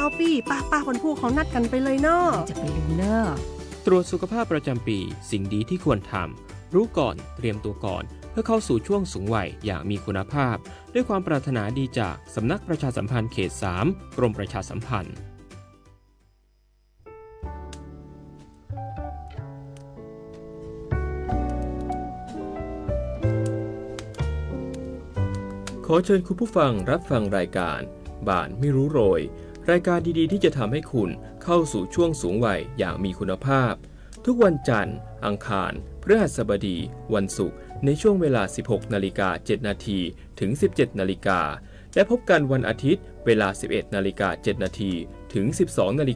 ปี้ป้าคนผู้เขานัดกันไปเลยเนาะจะไปดูเนาะตรวจสุขภาพประจำปีสิ่งดีที่ควรทำรู้ก่อนเตรียมตัวก่อนเพื่อเข้าสู่ช่วงสูงวัยอย่างมีคุณภาพด้วยความปรารถนาดีจากสำนักประชาสัมพันธ์เขต 3 กรมประชาสัมพันธ์ขอเชิญคุณผู้ฟังรับฟังรายการบ้านไม่รู้โรยรายการดีๆที่จะทำให้คุณเข้าสู่ช่วงสูงวัยอย่างมีคุณภาพทุกวันจันทร์อังคารพฤหัสบดีวันศุกร์ในช่วงเวลา 16:07 น.ถึง 17:00 น.และพบกันวันอาทิตย์เวลา 11:07 น.ถึง 12:00 น.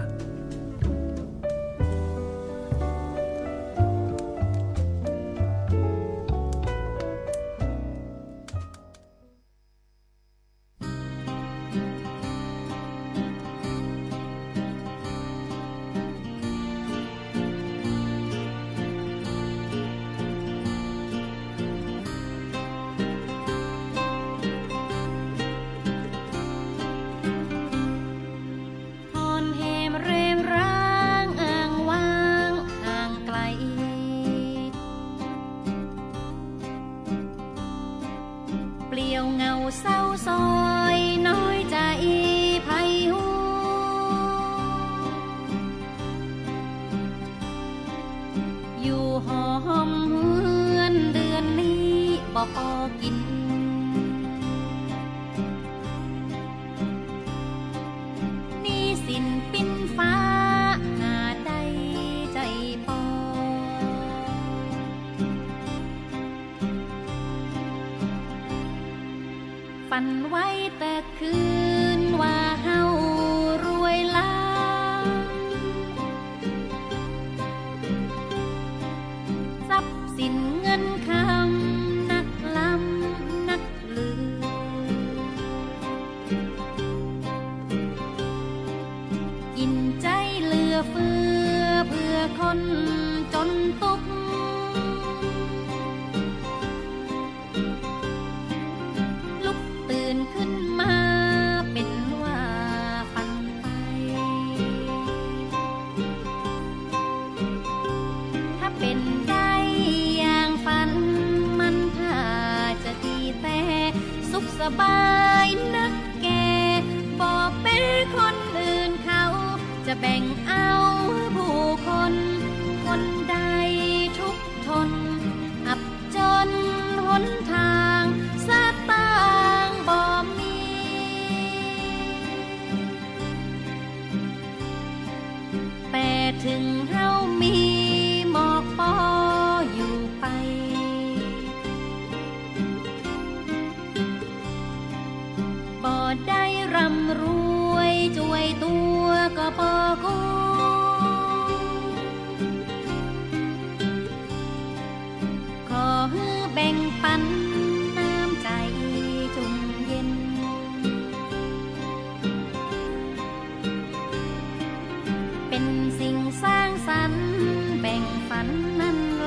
ฝันไว้แต่คืนว่าเฮารวยล้านทรัพย์สินเงินคำนักล้ำนักลือกินใจเหลือเฟือเพื่อคนจนตกขึ้นมาเป็นว่าฝันไปถ้าเป็นได้อย่างฝันมันถ้าจะดีแต่สุขสบายนักแกบอกเป็นคนอื่นเขาจะแบ่งเอาผู้คนคนใดทุกทนอับจนหนทางสตางค์บ่มีแต่ถึงเฮามีหมอกปออยู่ไปบ่ได้ร่ำรวยช่วยตัวก็บ่กูขอให้แบ่งปันน้ำใจจุ่มเย็นเป็นสิ่งสร้างสรรค์แบ่งปันนั่นแล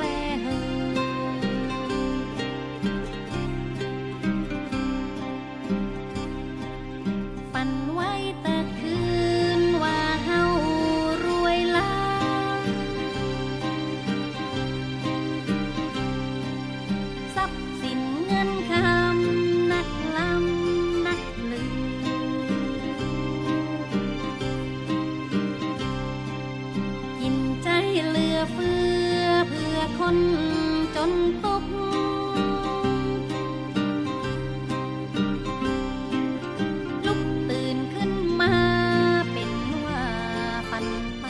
ฝันไว้แต่คืนว่าเฮารวยล้านทรัพย์สินเงินคำนักล้ำนักลือกินใจเหลือเฟือเพื่อคนจนตกลุกตื่นขึ้นมาเป็นว่าฝันไป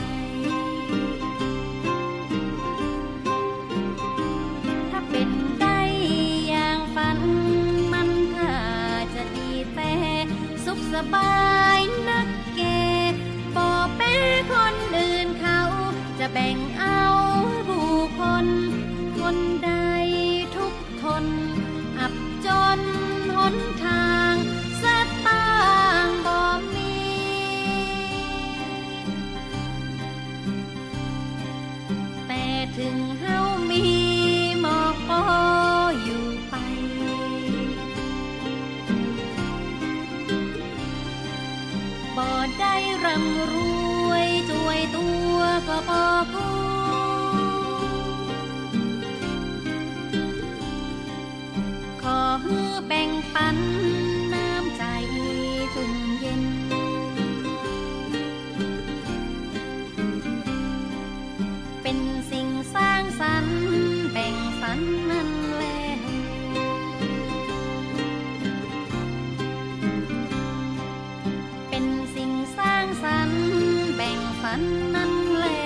ถ้าเป็นได้อย่างฝันมันถ้าจะดีแต่สุขสบายนักแกบอกเป็นคนอื่นเขาจะแบ่งเอาผู้คนคนใดได้ร่ำรวยช่วยตัวก็พอขอให้แบ่งปันน้ำใจจุ่มเย็นเป็นสิ่งสร้างสรรค์แบ่งฝันนั่นแหละเป็นสิ่งสร้างสรรค์แบ่งฝันนั่นแหละ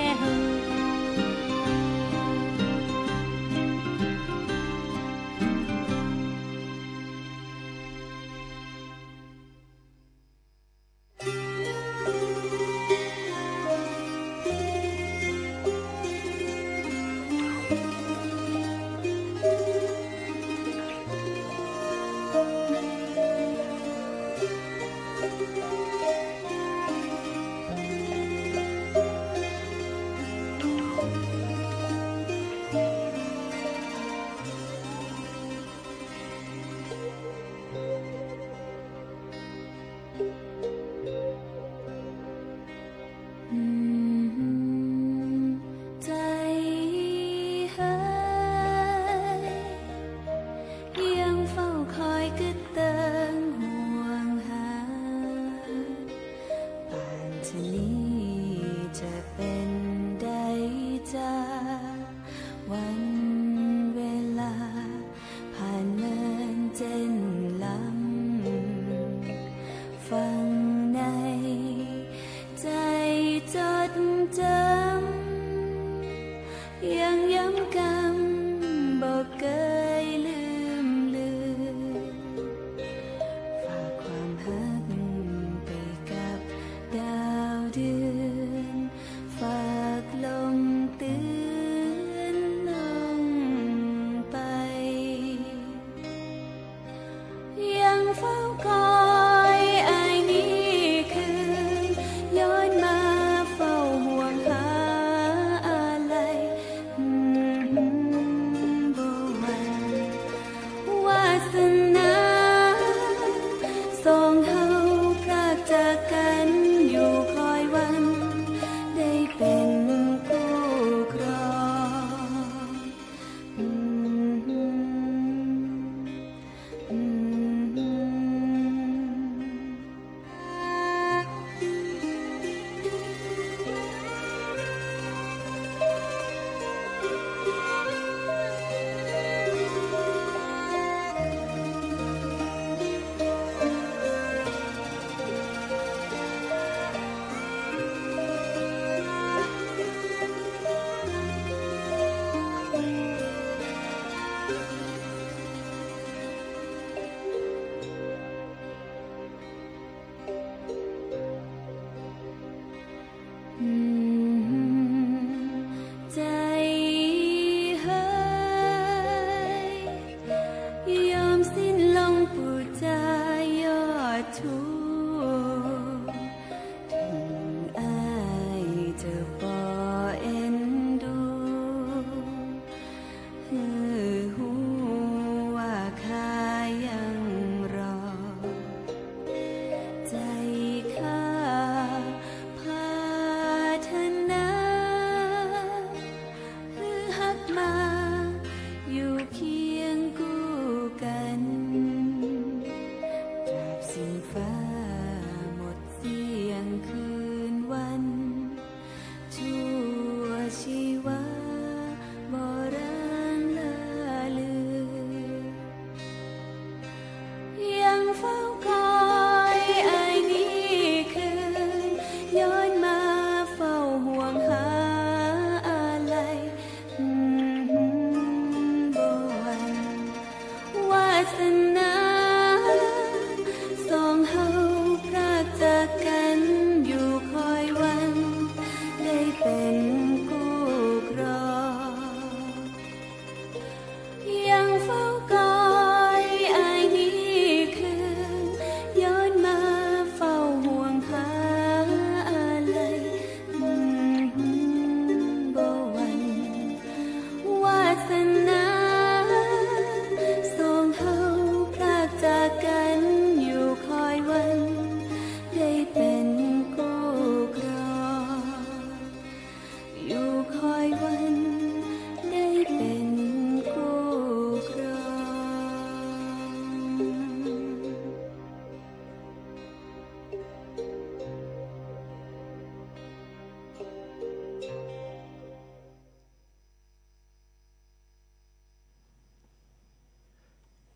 สองเฮาพรากจากกันอยู่คอยวัน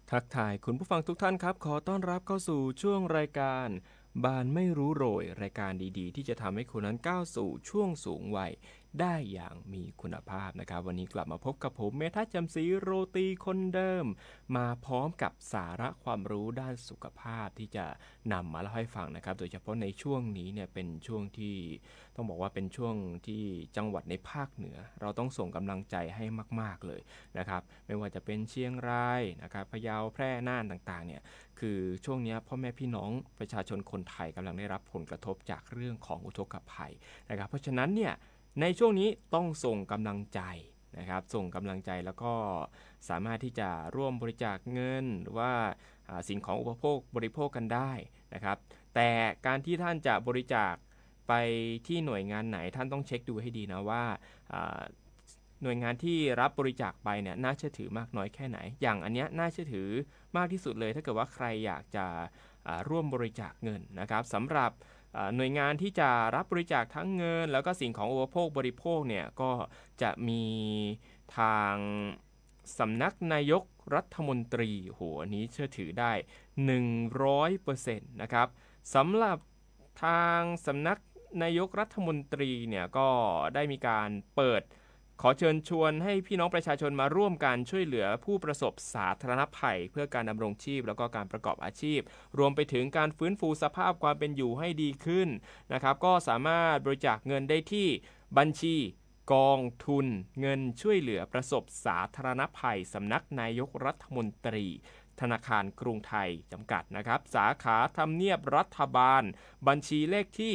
ทักทายคุณผู้ฟังทุกท่านครับขอต้อนรับเข้าสู่ช่วงรายการบานไม่รู้โรยรายการดีๆที่จะทำให้คุณนั้นก้าวสู่ช่วงสูงวัยได้อย่างมีคุณภาพนะครับวันนี้กลับมาพบกับผมเมธาจำศรีโรตีคนเดิมมาพร้อมกับสาระความรู้ด้านสุขภาพที่จะนำมาเล่าให้ฟังนะครับโดยเฉพาะในช่วงนี้เนี่ยเป็นช่วงที่ต้องบอกว่าเป็นช่วงที่จังหวัดในภาคเหนือเราต้องส่งกำลังใจให้มากๆเลยนะครับไม่ว่าจะเป็นเชียงรายนะครับพะเยาแพร่น่านต่างๆเนี่ยคือช่วงนี้พ่อแม่พี่น้องประชาชนคนไทยกำลังได้รับผลกระทบจากเรื่องของอุทกภัยนะครับเพราะฉะนั้นเนี่ยในช่วงนี้ต้องส่งกำลังใจนะครับส่งกำลังใจแล้วก็สามารถที่จะร่วมบริจาคเงินหรือว่าสิ่งของอุปโภคบริโภคกันได้นะครับแต่การที่ท่านจะบริจาคไปที่หน่วยงานไหนท่านต้องเช็คดูให้ดีนะว่าหน่วยงานที่รับบริจาคไปเนี่ยน่าเชื่อถือมากน้อยแค่ไหนอย่างอันเนี้ยน่าเชื่อถือมากที่สุดเลยถ้าเกิดว่าใครอยากจะร่วมบริจาคเงินนะครับสำหรับหน่วยงานที่จะรับบริจาคทั้งเงินแล้วก็สิ่งของอุปโภคบริโภคเนี่ยก็จะมีทางสำนักนายกรัฐมนตรีหัวนี้เชื่อถือได้ 100% นะครับสำหรับทางสำนักนายกรัฐมนตรีเนี่ยก็ได้มีการเปิดขอเชิญชวนให้พี่น้องประชาชนมาร่วมการช่วยเหลือผู้ประสบสาธารณภัยเพื่อการดำรงชีพแล้วก็การประกอบอาชีพรวมไปถึงการฟื้นฟูสภาพความเป็นอยู่ให้ดีขึ้นนะครับก็สามารถบริจาคเงินได้ที่บัญชีกองทุนเงินช่วยเหลือประสบสาธารณภัยสำนักนายกรัฐมนตรีธนาคารกรุงไทยจำกัดนะครับสาขาทำเนียบรัฐบาลบัญชีเลขที่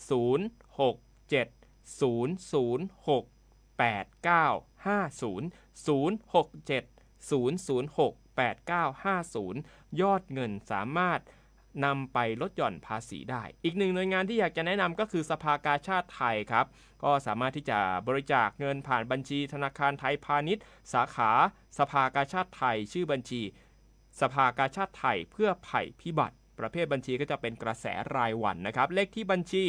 067 006 8950 067 006 8950ยอดเงินสามารถนำไปลดหย่อนภาษีได้อีกหนึ่งหน่วยงานที่อยากจะแนะนำก็คือสภากาชาดไทยครับก็สามารถที่จะบริจาคเงินผ่านบัญชีธนาคารไทยพาณิชย์สาขาสภากาชาดไทยชื่อบัญชีสภากาชาดไทยเพื่อภัยพิบัติประเภทบัญชีก็จะเป็นกระแสรายวันนะครับเลขที่บัญชี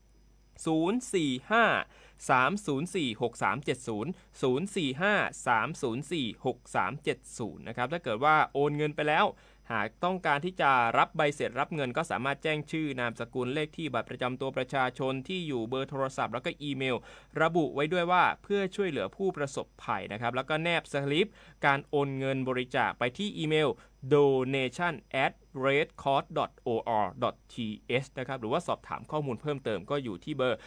045-304-6370 045-304-6370 นะครับถ้าเกิดว่าโอนเงินไปแล้วหากต้องการที่จะรับใบเสร็จรับเงินก็สามารถแจ้งชื่อนามสกุลเลขที่บัตรประจำตัวประชาชนที่อยู่เบอร์โทรศัพท์แล้วก็อีเมลระบุไว้ด้วยว่าเพื่อช่วยเหลือผู้ประสบภัยนะครับแล้วก็แนบสลิปการโอนเงินบริจาคไปที่อีเมล donation@redcross.or.th นะครับหรือว่าสอบถามข้อมูลเพิ่มเติมก็อยู่ที่เบอร์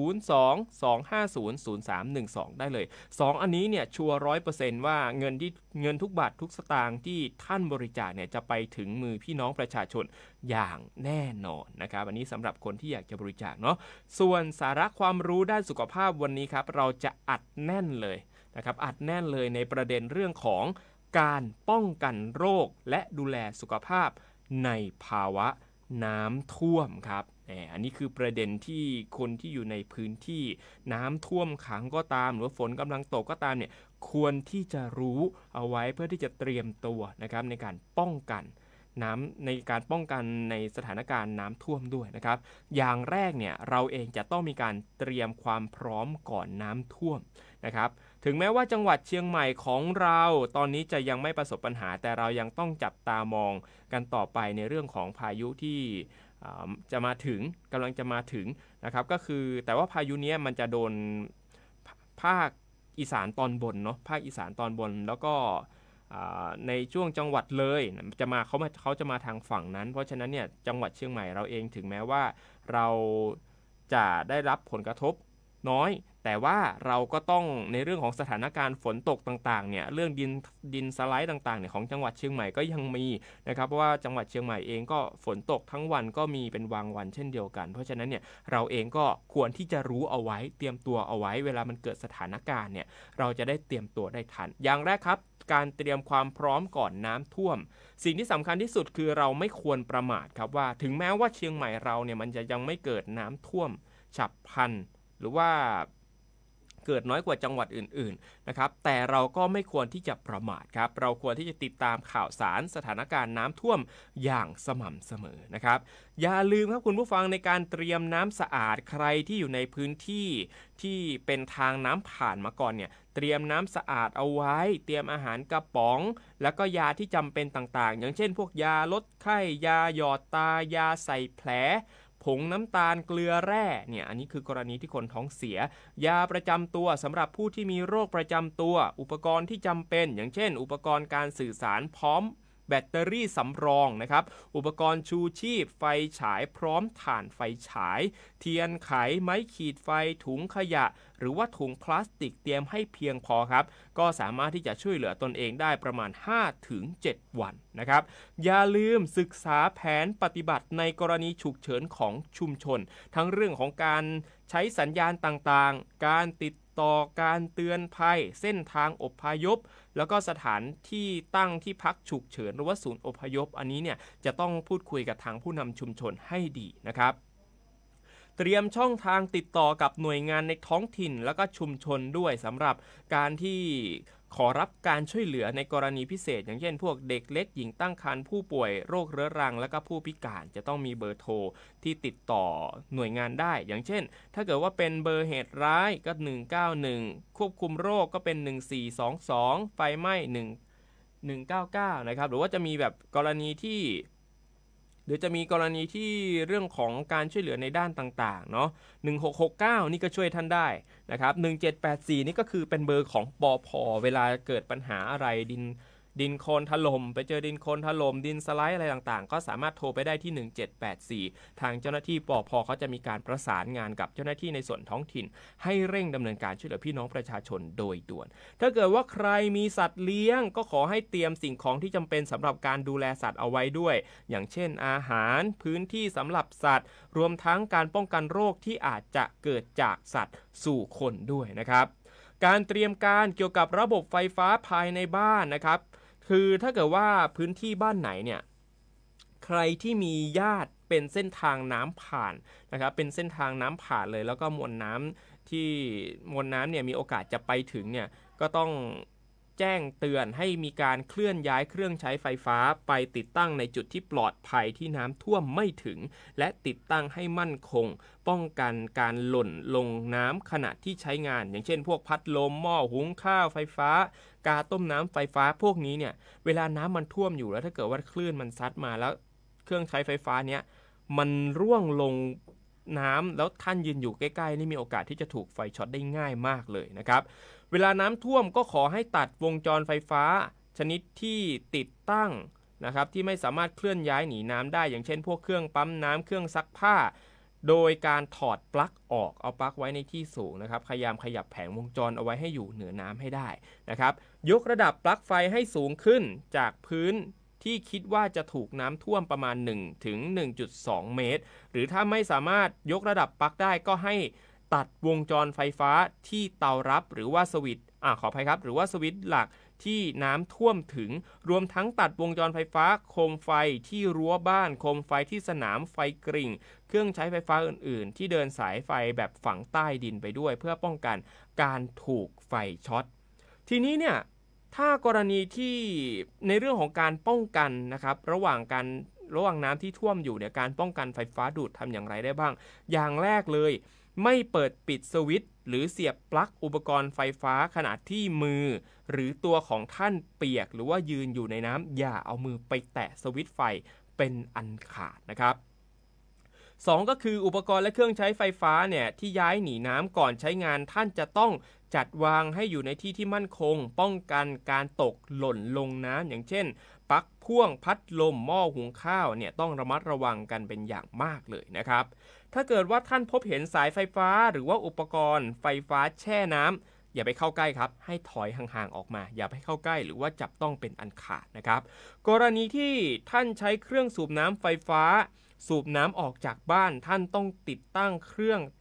02-250-0312 ได้เลย2อันนี้เนี่ยชัวร์ 100% ว่าเงินทุกบาททุกสตางค์ที่ท่านบริจาคเนี่ยจะไปถึงมือพี่น้องประชาชนอย่างแน่นอนนะครับอันนี้สำหรับคนที่อยากจะบริจาคเนาะส่วนสาระความรู้ด้านสุขภาพวันนี้ครับเราจะอัดแน่นเลยนะครับอัดแน่นเลยในประเด็นเรื่องของการป้องกันโรคและดูแลสุขภาพในภาวะน้ำท่วมครับอันนี้คือประเด็นที่คนที่อยู่ในพื้นที่น้ำท่วมขังก็ตามหรือว่าฝนกำลังตกก็ตามเนี่ยควรที่จะรู้เอาไว้เพื่อที่จะเตรียมตัวนะครับในการป้องกันน้ำในการป้องกันในสถานการณ์น้ำท่วมด้วยนะครับอย่างแรกเนี่ยเราเองจะต้องมีการเตรียมความพร้อมก่อนน้ำท่วมนะครับถึงแม้ว่าจังหวัดเชียงใหม่ของเราตอนนี้จะยังไม่ประสบปัญหาแต่เรายังต้องจับตามองกันต่อไปในเรื่องของพายุที่จะมาถึงกำลังจะมาถึงนะครับก็คือแต่ว่าพายุนี้มันจะโดนภาคอีสานตอนบนเนาะภาคอีสานตอนบนแล้วก็ในช่วงจังหวัดเลยเขาจะมาทางฝั่งนั้นเพราะฉะนั้นเนี่ยจังหวัดเชียงใหม่เราเองถึงแม้ว่าเราจะได้รับผลกระทบน้อยแต่ว่าเราก็ต้องในเรื่องของสถานการณ์ฝนตกต่างๆเนี่ยเรื่องดินสไลด์ต่างๆเนี่ยของจังหวัดเชียงใหม่ก็ยังมีนะครับเพราะว่าจังหวัดเชียงใหม่เองก็ฝนตกทั้งวันก็มีเป็นบางวันเช่นเดียวกันเพราะฉะนั้นเนี่ยเราเองก็ควรที่จะรู้เอาไว้เตรียมตัวเอาไว้เวลามันเกิดสถานการณ์เนี่ยเราจะได้เตรียมตัวได้ทันอย่างแรกครับการเตรียมความพร้อมก่อนน้ำท่วมสิ่งที่สำคัญที่สุดคือเราไม่ควรประมาทครับว่าถึงแม้ว่าเชียงใหม่เราเนี่ยมันจะยังไม่เกิดน้ำท่วมฉับพลันหรือว่าเกิดน้อยกว่าจังหวัดอื่นๆนะครับแต่เราก็ไม่ควรที่จะประมาทครับเราควรที่จะติดตามข่าวสารสถานการณ์น้ำท่วมอย่างสม่ำเสมอนะครับอย่าลืมครับคุณผู้ฟังในการเตรียมน้ำสะอาดใครที่อยู่ในพื้นที่ที่เป็นทางน้ำผ่านมาก่อนเนี่ยเตรียมน้ำสะอาดเอาไว้เตรียมอาหารกระป๋องแล้วก็ยาที่จำเป็นต่างๆอย่างเช่นพวกยาลดไข้ยาหยอดตายาใส่แผลผงน้ำตาลเกลือแร่เนี่ยอันนี้คือกรณีที่คนท้องเสียยาประจำตัวสำหรับผู้ที่มีโรคประจำตัวอุปกรณ์ที่จำเป็นอย่างเช่นอุปกรณ์การสื่อสารพร้อมแบตเตอรี่สำรองนะครับอุปกรณ์ชูชีพไฟฉายพร้อมถ่านไฟฉายเทียนไขไม้ขีดไฟถุงขยะหรือว่าถุงพลาสติกเตรียมให้เพียงพอครับก็สามารถที่จะช่วยเหลือตนเองได้ประมาณ 5-7 วันนะครับอย่าลืมศึกษาแผนปฏิบัติในกรณีฉุกเฉินของชุมชนทั้งเรื่องของการใช้สัญญาณต่างๆการติดต่อการเตือนภัยเส้นทางอพยพแล้วก็สถานที่ตั้งที่พักฉุกเฉินหรือว่าศูนย์อพยพอันนี้เนี่ยจะต้องพูดคุยกับทางผู้นำชุมชนให้ดีนะครับเตรียมช่องทางติดต่อกับหน่วยงานในท้องถิ่นแล้วก็ชุมชนด้วยสำหรับการที่ขอรับการช่วยเหลือในกรณีพิเศษอย่างเช่นพวกเด็กเล็กหญิงตั้งครรภ์ผู้ป่วยโรคเรื้อรังและก็ผู้พิการจะต้องมีเบอร์โทรที่ติดต่อหน่วยงานได้อย่างเช่นถ้าเกิดว่าเป็นเบอร์เหตุร้ายก็191ควบคุมโรคก็เป็น1422ไฟไหม้1199นะครับหรือว่าจะมีแบบกรณีที่เรื่องของการช่วยเหลือในด้านต่างๆเนาะ1669นี่ก็ช่วยท่านได้นะครับ1784นี่ก็คือเป็นเบอร์ของปภ.เวลาเกิดปัญหาอะไรดินโคลนถล่มไปเจอดินโคลนถล่มดินสไลด์อะไรต่างๆก็สามารถโทรไปได้ที่1784ทางเจ้าหน้าที่ปภ.เขาจะมีการประสานงานกับเจ้าหน้าที่ในส่วนท้องถิ่นให้เร่งดำเนินการช่วยเหลือพี่น้องประชาชนโดยด่วนถ้าเกิดว่าใครมีสัตว์เลี้ยงก็ขอให้เตรียมสิ่งของที่จำเป็นสำหรับการดูแลสัตว์เอาไว้ด้วยอย่างเช่นอาหารพื้นที่สำหรับสัตว์รวมทั้งการป้องกันโรคที่อาจจะเกิดจากสัตว์สู่คนด้วยนะครับการเตรียมการเกี่ยวกับระบบไฟฟ้าภายในบ้านนะครับคือถ้าเกิดว่าพื้นที่บ้านไหนเนี่ยใครที่มีญาติเป็นเส้นทางน้ำผ่านนะครับเป็นเส้นทางน้ำผ่านเลยแล้วก็มวลน้ำเนี่ยมีโอกาสจะไปถึงเนี่ยก็ต้องแจ้งเตือนให้มีการเคลื่อนย้ายเครื่องใช้ไฟฟ้าไปติดตั้งในจุดที่ปลอดภัยที่น้ำท่วมไม่ถึงและติดตั้งให้มั่นคงป้องกันการหล่นลงน้ำขณะที่ใช้งานอย่างเช่นพวกพัดลมหม้อหุงข้าวไฟฟ้ากาต้มน้ำไฟฟ้าพวกนี้เนี่ยเวลาน้ำมันท่วมอยู่แล้วถ้าเกิดว่าคลื่นมันซัดมาแล้วเครื่องใช้ไฟฟ้าเนี้ยมันร่วงลงน้ำแล้วท่านยืนอยู่ใกล้ๆนี่มีโอกาสที่จะถูกไฟช็อตได้ง่ายมากเลยนะครับเวลาน้ำท่วมก็ขอให้ตัดวงจรไฟฟ้าชนิดที่ติดตั้งนะครับที่ไม่สามารถเคลื่อนย้ายหนีน้ำได้อย่างเช่นพวกเครื่องปั๊มน้ำเครื่องซักผ้าโดยการถอดปลั๊กออกเอาปลั๊กไว้ในที่สูงนะครับพยายามขยับแผงวงจรเอาไว้ให้อยู่เหนือน้ำให้ได้นะครับยกระดับปลั๊กไฟให้สูงขึ้นจากพื้นที่คิดว่าจะถูกน้ำท่วมประมาณ 1-1.2 เมตรหรือถ้าไม่สามารถยกระดับปลั๊กได้ก็ให้ตัดวงจรไฟฟ้าที่เตารับหรือว่าสวิตช์ขออภัยครับหรือว่าสวิตช์หลักที่น้ำท่วมถึงรวมทั้งตัดวงจรไฟฟ้าโคมไฟที่รั้วบ้านโคมไฟที่สนามไฟกริ่งเครื่องใช้ไฟฟ้าอื่นๆที่เดินสายไฟแบบฝังใต้ดินไปด้วยเพื่อป้องกันการถูกไฟช็อตทีนี้เนี่ยถ้ากรณีที่ในเรื่องของการป้องกันนะครับระหว่างน้ำที่ท่วมอยู่เนี่ยการป้องกันไฟฟ้าดูดทำอย่างไรได้บ้างอย่างแรกเลยไม่เปิดปิดสวิตช์หรือเสียบปลั๊กอุปกรณ์ไฟฟ้าขณะที่มือหรือตัวของท่านเปียกหรือว่ายืนอยู่ในน้ำอย่าเอามือไปแตะสวิตช์ไฟเป็นอันขาดนะครับ2ก็คืออุปกรณ์และเครื่องใช้ไฟฟ้าเนี่ยที่ย้ายหนีน้ำก่อนใช้งานท่านจะต้องจัดวางให้อยู่ในที่ที่มั่นคงป้องกันการตกหล่นลงน้ำอย่างเช่นปลั๊กพ่วงพัดลมหม้อหุงข้าวเนี่ยต้องระมัดระวังกันเป็นอย่างมากเลยนะครับถ้าเกิดว่าท่านพบเห็นสายไฟฟ้าหรือว่าอุปกรณ์ไฟฟ้าแช่น้ำอย่าไปเข้าใกล้ครับให้ถอยห่างๆออกมาอย่าไปเข้าใกล้หรือว่าจับต้องเป็นอันขาดนะครับกรณีที่ท่านใช้เครื่องสูบน้ำไฟฟ้าสูบน้ำออกจากบ้านท่านต้องติดตั้งเครื่องตัดไฟ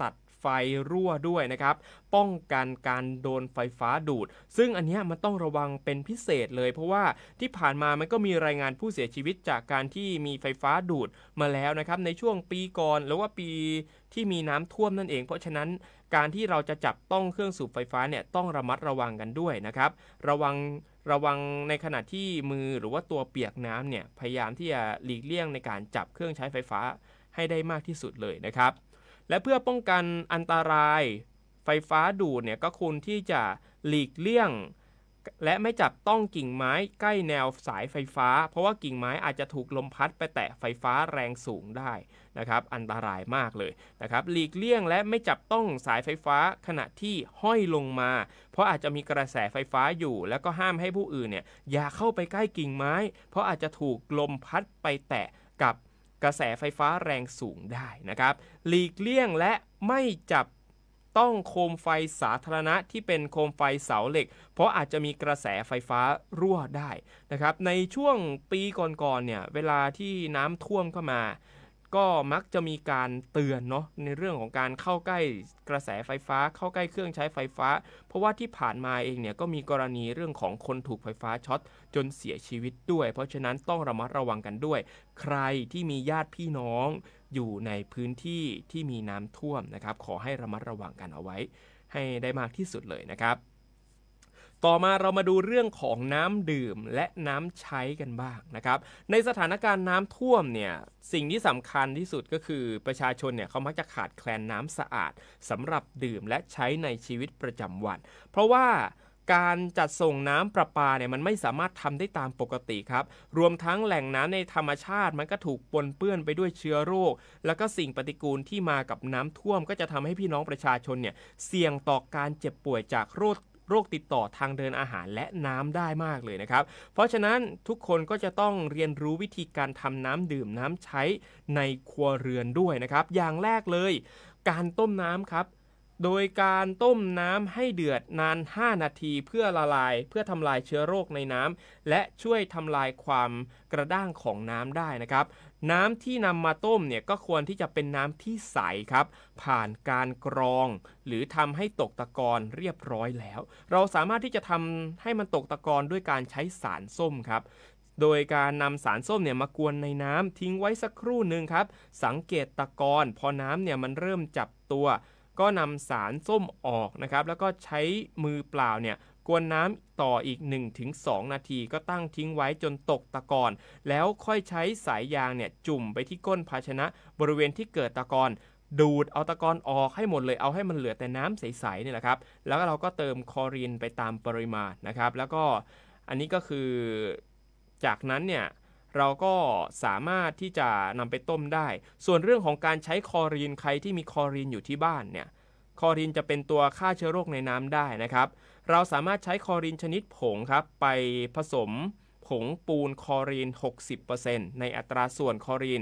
ไฟรั่วด้วยนะครับป้องกันการโดนไฟฟ้าดูดซึ่งอันนี้มันต้องระวังเป็นพิเศษเลยเพราะว่าที่ผ่านมามันก็มีรายงานผู้เสียชีวิตจากการที่มีไฟฟ้าดูดมาแล้วนะครับในช่วงปีก่อนหรือว่าปีที่มีน้ำท่วมนั่นเองเพราะฉะนั้นการที่เราจะจับต้องเครื่องสูบไฟฟ้าเนี่ยต้องระมัดระวังกันด้วยนะครับระวังในขณะที่มือหรือว่าตัวเปียกน้ำเนี่ยพยายามที่จะหลีกเลี่ยงในการจับเครื่องใช้ไฟฟ้าให้ได้มากที่สุดเลยนะครับและเพื่อป้องกันอันตรายไฟฟ้าดูดเนี่ยก็ควรที่จะหลีกเลี่ยงและไม่จับต้องกิ่งไม้ใกล้แนวสายไฟฟ้าเพราะว่ากิ่งไม้อาจจะถูกลมพัดไปแตะไฟฟ้าแรงสูงได้นะครับอันตรายมากเลยนะครับหลีกเลี่ยงและไม่จับต้องสายไฟฟ้าขณะที่ห้อยลงมาเพราะอาจจะมีกระแสไฟฟ้าอยู่แล้วก็ห้ามให้ผู้อื่นเนี่ยอย่าเข้าไปใกล้กิ่งไม้เพราะอาจจะถูกลมพัดไปแตะกับกระแสไฟฟ้าแรงสูงได้นะครับหลีกเลี่ยงและไม่จับต้องโคมไฟสาธารณะที่เป็นโคมไฟเสาเหล็กเพราะอาจจะมีกระแสไฟฟ้ารั่วได้นะครับในช่วงปีก่อนๆเนี่ยเวลาที่น้ำท่วมเข้ามาก็มักจะมีการเตือนเนาะในเรื่องของการเข้าใกล้กระแสไฟฟ้าเข้าใกล้เครื่องใช้ไฟฟ้าเพราะว่าที่ผ่านมาเองเนี่ยก็มีกรณีเรื่องของคนถูกไฟฟ้าช็อตจนเสียชีวิตด้วยเพราะฉะนั้นต้องระมัดระวังกันด้วยใครที่มีญาติพี่น้องอยู่ในพื้นที่ที่มีน้ำท่วมนะครับขอให้ระมัดระวังกันเอาไว้ให้ได้มากที่สุดเลยนะครับต่อมาเรามาดูเรื่องของน้ำดื่มและน้ำใช้กันบ้างนะครับในสถานการณ์น้ำท่วมเนี่ยสิ่งที่สำคัญที่สุดก็คือประชาชนเนี่ยเขามักจะขาดแคลนน้ำสะอาดสำหรับดื่มและใช้ในชีวิตประจำวันเพราะว่าการจัดส่งน้ำประปาเนี่ยมันไม่สามารถทำได้ตามปกติครับรวมทั้งแหล่งน้ำในธรรมชาติมันก็ถูกปนเปื้อนไปด้วยเชื้อโรคแล้วก็สิ่งปฏิกูลที่มากับน้ำท่วมก็จะทำให้พี่น้องประชาชนเนี่ยเสี่ยงต่อการเจ็บป่วยจากโรคติดต่อทางเดินอาหารและน้ำได้มากเลยนะครับเพราะฉะนั้นทุกคนก็จะต้องเรียนรู้วิธีการทำน้ำดื่มน้ำใช้ในครัวเรือนด้วยนะครับอย่างแรกเลยการต้มน้ำครับโดยการต้มน้ำให้เดือดนาน5นาทีเพื่อละลายเพื่อทำลายเชื้อโรคในน้ำและช่วยทำลายความกระด้างของน้ำได้นะครับน้ำที่นำมาต้มเนี่ยก็ควรที่จะเป็นน้ำที่ใสครับผ่านการกรองหรือทำให้ตกตะกอนเรียบร้อยแล้วเราสามารถที่จะทำให้มันตกตะกอนด้วยการใช้สารส้มครับโดยการนำสารส้มเนี่ยมากวนในน้ำทิ้งไว้สักครู่นึงครับสังเกตตะกอนพอน้ำเนี่ยมันเริ่มจับตัวก็นำสารส้มออกนะครับแล้วก็ใช้มือเปล่าเนี่ยกวนน้ำต่ออีก 1-2 นาทีก็ตั้งทิ้งไว้จนตกตะกอนแล้วค่อยใช้สายยางเนี่ยจุ่มไปที่ก้นภาชนะบริเวณที่เกิดตะกอนดูดเอาตะกอนออกให้หมดเลยเอาให้มันเหลือแต่น้ำใสๆนี่แหละครับแล้วเราก็เติมคลอรีนไปตามปริมาณนะครับแล้วก็อันนี้ก็คือจากนั้นเนี่ยเราก็สามารถที่จะนำไปต้มได้ส่วนเรื่องของการใช้คลอรีนใครที่มีคลอรีนอยู่ที่บ้านเนี่ยคลอรีนจะเป็นตัวฆ่าเชื้อโรคในน้ำได้นะครับเราสามารถใช้คลอรีนชนิดผงครับไปผสมผงปูนคลอรีน 60% ในอัตราส่วนคลอรีน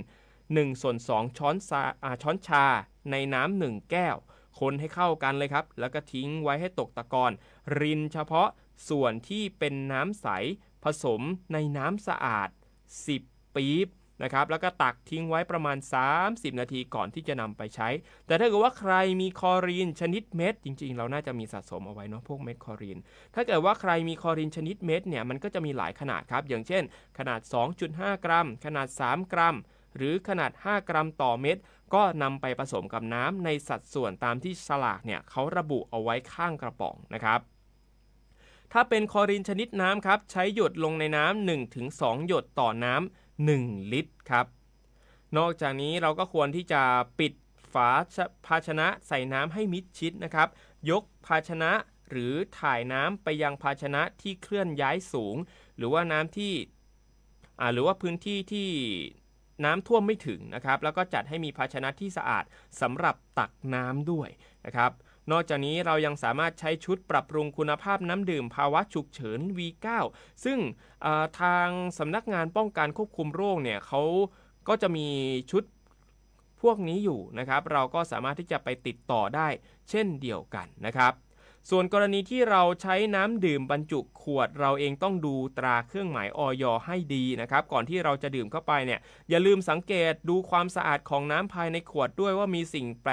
1/2 ช้อนชาในน้ำ1แก้วคนให้เข้ากันเลยครับแล้วก็ทิ้งไว้ให้ตกตะกอนรินเฉพาะส่วนที่เป็นน้ำใสผสมในน้ำสะอาด10 ปี๊บนะครับแล้วก็ตักทิ้งไว้ประมาณ30นาทีก่อนที่จะนำไปใช้แต่ถ้าเกิดว่าใครมีคลอรีนชนิดเม็ดจริงๆเราน่าจะมีสะสมเอาไว้เนาะพวกเม็ดคลอรีนถ้าเกิดว่าใครมีคลอรีนชนิดเม็ดเนี่ยมันก็จะมีหลายขนาดครับอย่างเช่นขนาด 2.5 กรัมขนาด3กรัมหรือขนาด5กรัมต่อเม็ดก็นำไปผสมกับน้ำในสัดส่วนตามที่ฉลากเนี่ยเขาระบุเอาไว้ข้างกระป๋องนะครับถ้าเป็นคลอรีนชนิดน้ำครับใช้หยดลงในน้ำ 1-2 หยดต่อน้ำ1 ลิตรครับนอกจากนี้เราก็ควรที่จะปิดฝาภาชนะใส่น้ำให้มิดชิดนะครับยกภาชนะหรือถ่ายน้ำไปยังภาชนะที่เคลื่อนย้ายสูงหรือว่าน้ำที่หรือว่าพื้นที่ที่น้ำท่วมไม่ถึงนะครับแล้วก็จัดให้มีภาชนะที่สะอาดสำหรับตักน้ำด้วยนะครับนอกจากนี้เรายังสามารถใช้ชุดปรับปรุงคุณภาพน้ำดื่มภาวะฉุกเฉิน V9 ซึ่งทางสำนักงานป้องกันควบคุมโรคเนี่ยเขาก็จะมีชุดพวกนี้อยู่นะครับเราก็สามารถที่จะไปติดต่อได้เช่นเดียวกันนะครับส่วนกรณีที่เราใช้น้ำดื่มบรรจุขวดเราเองต้องดูตราเครื่องหมายอย.ให้ดีนะครับก่อนที่เราจะดื่มเข้าไปเนี่ยอย่าลืมสังเกตดูความสะอาดของน้ำภายในขวดด้วยว่ามีสิ่งแปลก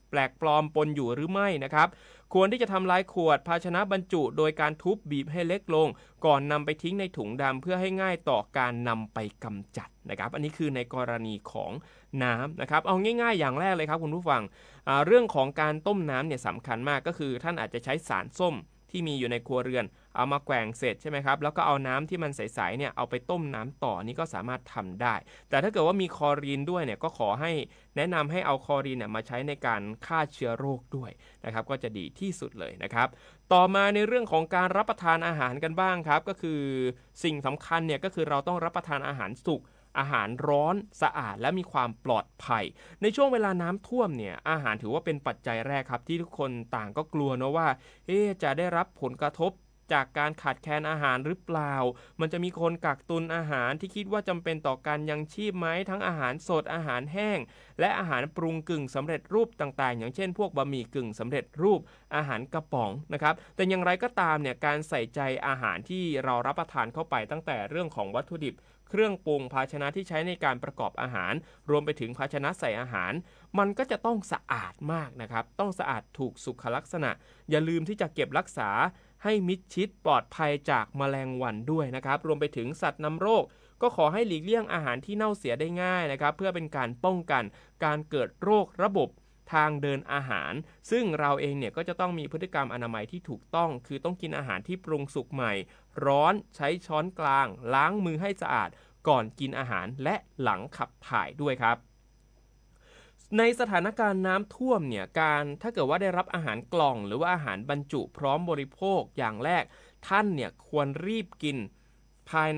แปลกปลอมปนอยู่หรือไม่นะครับควรที่จะทำลายขวดภาชนะบรรจุโดยการทุบบีบให้เล็กลงก่อนนำไปทิ้งในถุงดำเพื่อให้ง่ายต่อการนำไปกำจัดนะครับอันนี้คือในกรณีของน้ำนะครับเอาง่ายๆอย่างแรกเลยครับคุณผู้ฟังเรื่องของการต้มน้ำเนี่ยสำคัญมากก็คือท่านอาจจะใช้สารส้มที่มีอยู่ในครัวเรือนเอามาแกว่งเสร็จใช่ไหมครับแล้วก็เอาน้ำที่มันใสๆเนี่ยเอาไปต้มน้ำต่อนี่ก็สามารถทำได้แต่ถ้าเกิดว่ามีคลอรีนด้วยเนี่ยก็ขอให้แนะนำให้เอาคลอรีนเนี่ยมาใช้ในการฆ่าเชื้อโรคด้วยนะครับก็จะดีที่สุดเลยนะครับต่อมาในเรื่องของการรับประทานอาหารกันบ้างครับก็คือสิ่งสำคัญเนี่ยก็คือเราต้องรับประทานอาหารสุกอาหารร้อนสะอาดและมีความปลอดภัยในช่วงเวลาน้ำท่วมเนี่ยอาหารถือว่าเป็นปัจจัยแรกครับที่ทุกคนต่างก็กลัวนะว่าจะได้รับผลกระทบจากการขาดแคลนอาหารหรือเปล่ามันจะมีคนกักตุนอาหารที่คิดว่าจำเป็นต่อการยังชีพไหมทั้งอาหารสดอาหารแห้งและอาหารปรุงกึ่งสำเร็จรูปต่างๆอย่างเช่นพวกบะหมี่กึ่งสำเร็จรูปอาหารกระป๋องนะครับแต่อย่างไรก็ตามเนี่ยการใส่ใจอาหารที่เรารับประทานเข้าไปตั้งแต่เรื่องของวัตถุดิบเครื่องปรุงภาชนะที่ใช้ในการประกอบอาหารรวมไปถึงภาชนะใส่อาหารมันก็จะต้องสะอาดมากนะครับต้องสะอาดถูกสุขลักษณะอย่าลืมที่จะเก็บรักษาให้มิดชิดปลอดภัยจากแมลงวันด้วยนะครับรวมไปถึงสัตว์นำโรคก็ขอให้หลีกเลี่ยงอาหารที่เน่าเสียได้ง่ายนะครับเพื่อเป็นการป้องกันการเกิดโรคระบบทางเดินอาหารซึ่งเราเองเนี่ยก็จะต้องมีพฤติกรรมอนามัยที่ถูกต้องคือต้องกินอาหารที่ปรุงสุกใหม่ร้อนใช้ช้อนกลางล้างมือให้สะอาดก่อนกินอาหารและหลังขับถ่ายด้วยครับในสถานการณ์น้ำท่วมเนี่ยถ้าเกิดว่าได้รับอาหารกล่องหรือว่าอาหารบรรจุพร้อมบริโภคอย่างแรกท่านเนี่ยควรรีบกินภายใน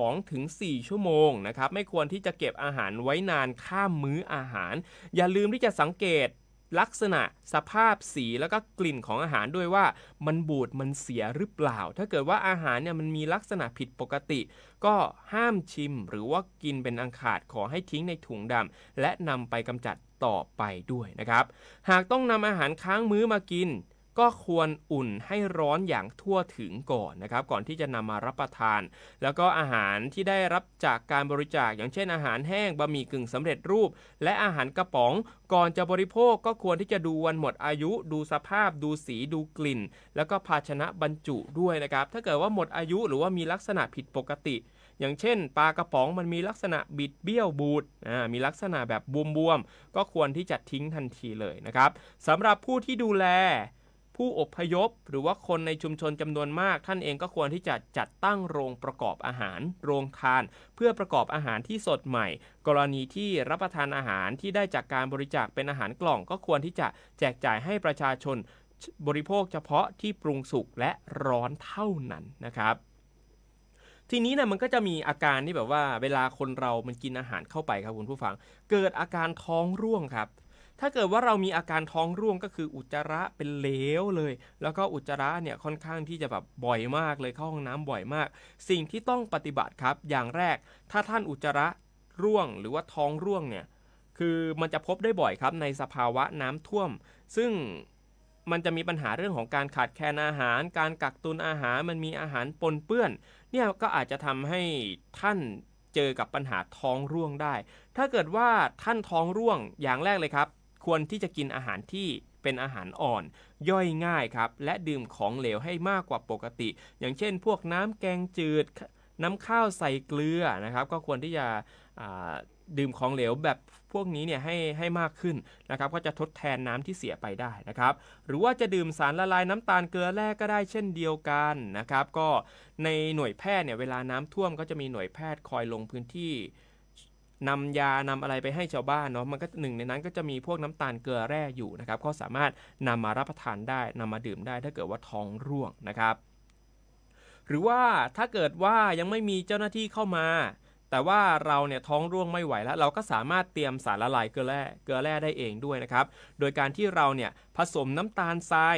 2-4 ชั่วโมงนะครับไม่ควรที่จะเก็บอาหารไว้นานข้ามมื้ออาหารอย่าลืมที่จะสังเกตลักษณะสภาพสีแล้วก็กลิ่นของอาหารด้วยว่ามันบูดมันเสียหรือเปล่าถ้าเกิดว่าอาหารเนี่ยมันมีลักษณะผิดปกติก็ห้ามชิมหรือว่ากินเป็นอันขาดขอให้ทิ้งในถุงดำและนำไปกำจัดต่อไปด้วยนะครับหากต้องนำอาหารค้างมื้อมากินก็ควรอุ่นให้ร้อนอย่างทั่วถึงก่อนนะครับก่อนที่จะนำมารับประทานแล้วก็อาหารที่ได้รับจากการบริจาคอย่างเช่นอาหารแห้งบะหมี่กึ่งสำเร็จรูปและอาหารกระป๋องก่อนจะบริโภคก็ควรที่จะดูวันหมดอายุดูสภาพดูสีดูกลิ่นแล้วก็ภาชนะบรรจุด้วยนะครับถ้าเกิดว่าหมดอายุหรือว่ามีลักษณะผิดปกติอย่างเช่นปลากระป๋องมันมีลักษณะบิดเบี้ยวบูดมีลักษณะแบบบวมๆก็ควรที่จะทิ้งทันทีเลยนะครับสำหรับผู้ที่ดูแลผู้อพยพหรือว่าคนในชุมชนจำนวนมากท่านเองก็ควรที่จะจัดตั้งโรงประกอบอาหารโรงทานเพื่อประกอบอาหารที่สดใหม่กรณีที่รับประทานอาหารที่ได้จากการบริจาคเป็นอาหารกล่องก็ควรที่จะแจกจ่ายให้ประชาชนบริโภคเฉพาะที่ปรุงสุกและร้อนเท่านั้นนะครับทีนี้เนี่ยมันก็จะมีอาการที่แบบว่าเวลาคนเรามันกินอาหารเข้าไปครับคุณผู้ฟังเกิดอาการท้องร่วงครับถ้าเกิดว่าเรามีอาการท้องร่วงก็คืออุจจาระเป็นเหลวเลยแล้วก็อุจจาระเนี่ยค่อนข้างที่จะแบบบ่อยมากเลยเข้าห้องน้ำบ่อยมากสิ่งที่ต้องปฏิบัติครับอย่างแรกถ้าท่านอุจจาระร่วงหรือว่าท้องร่วงเนี่ยคือมันจะพบได้บ่อยครับในสภาวะน้ำท่วมซึ่งมันจะมีปัญหาเรื่องของการขาดแคลนอาหารการกักตุนอาหารมันมีอาหารปนเปื้อนเนี่ยก็อาจจะทำให้ท่านเจอกับปัญหาท้องร่วงได้ถ้าเกิดว่าท่านท้องร่วงอย่างแรกเลยครับควรที่จะกินอาหารที่เป็นอาหารอ่อนย่อยง่ายครับและดื่มของเหลวให้มากกว่าปกติอย่างเช่นพวกน้ำแกงจืดน้ำข้าวใส่เกลือนะครับก็ควรที่จะดื่มของเหลวแบบพวกนี้เนี่ยให้มากขึ้นนะครับก็จะทดแทนน้ำที่เสียไปได้นะครับหรือว่าจะดื่มสารละลายน้ำตาลเกลือแร่ก็ได้เช่นเดียวกันนะครับก็ในหน่วยแพทย์เนี่ยเวลาน้ำท่วมก็จะมีหน่วยแพทย์คอยลงพื้นที่นำยานำอะไรไปให้ชาวบ้านเนาะมันก็หนึ่งในนั้นก็จะมีพวกน้ำตาลเกลือแร่อยู่นะครับก็สามารถนำมารับประทานได้นำมาดื่มได้ถ้าเกิดว่าท้องร่วงนะครับหรือว่าถ้าเกิดว่ายังไม่มีเจ้าหน้าที่เข้ามาแต่ว่าเราเนี่ยท้องร่วงไม่ไหวแล้วเราก็สามารถเตรียมสารละลายเกลือแร่ได้เองด้วยนะครับโดยการที่เราเนี่ยผสมน้ำตาลทราย